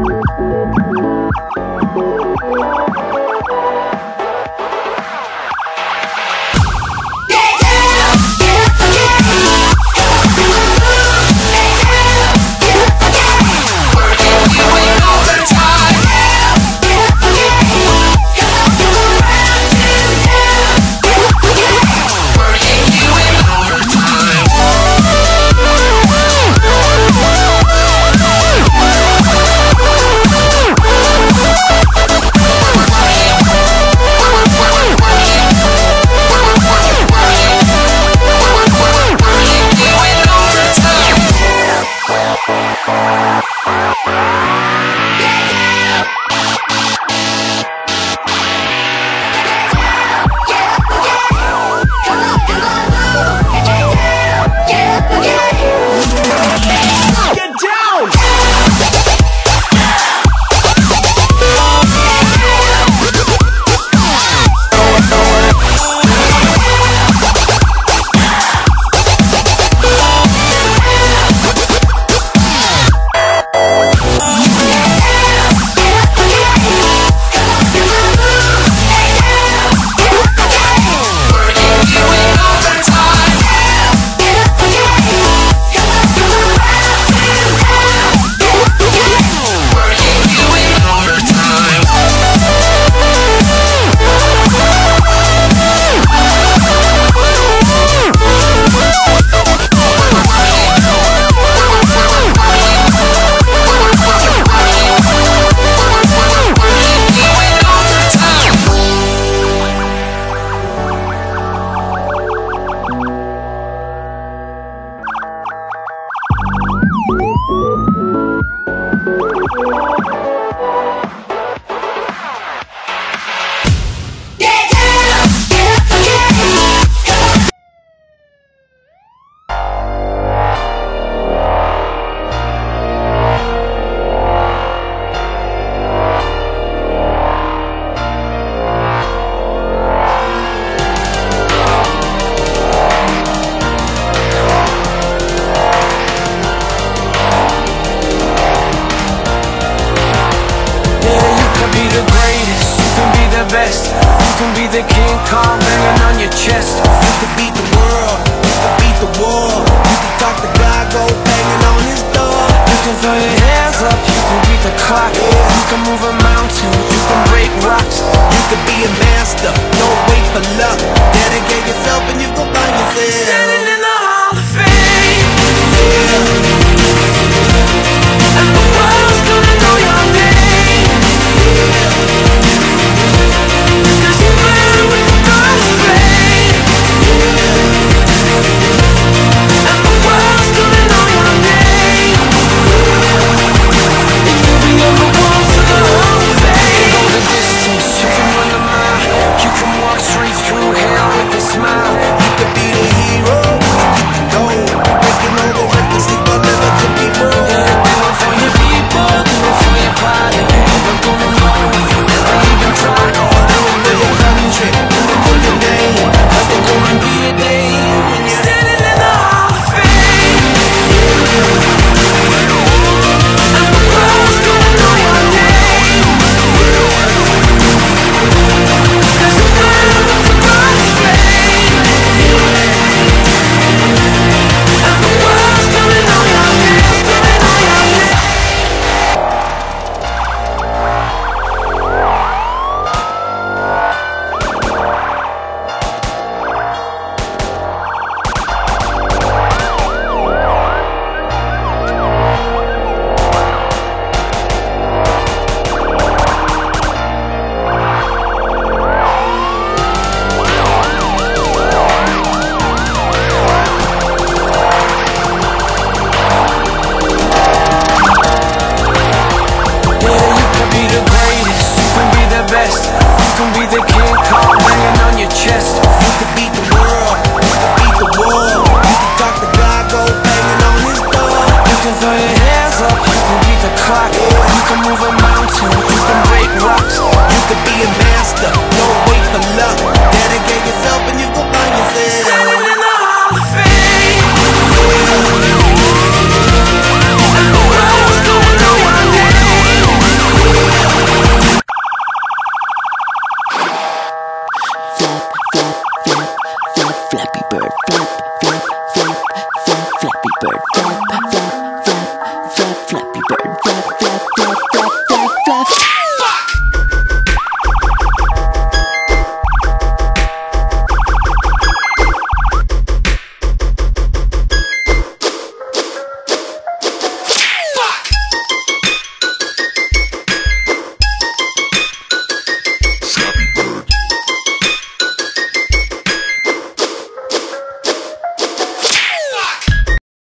the King Kong banging on your chest. You could beat the world, you could beat the war. You could talk to God, go banging on his door. You can throw your hands up, you can beat the clock. You can move a mountain, you can break rocks. You could be a master, don't wait for luck. Dedicate yourself and you go find yourself standing in the Hall of Fame. And the world's gonna know your name. Cause you burn with God's flame. And the world's gonna know your name. And you'll be on the walls of the Hall of Fame. Go the distance, you can run a mile. You can walk straight through hell with a smile. You could be the hero, you can go. Breaking all the records, sleep on never to be broke. Do it for your people, do it for your body. Never gonna know, never even try. Do it for your country, do it for your name. Cause there's gonna be a day when you're standing in the Hall of Fame. And the world's gonna know your name. Cause you burn with God's flame. And the world's gonna know your name, gonna know your name. Yeah, you can be the greatest, you can be the best. You can be the King Kong banging on your chest. You could beat the world, you could beat the war. You could talk to God, go banging on his door. You can throw your hands up, you can beat the clock. You can move a mountain, you can break rocks. You could be a master, don't wait for luck. Dedicate yourself and you go find yourself.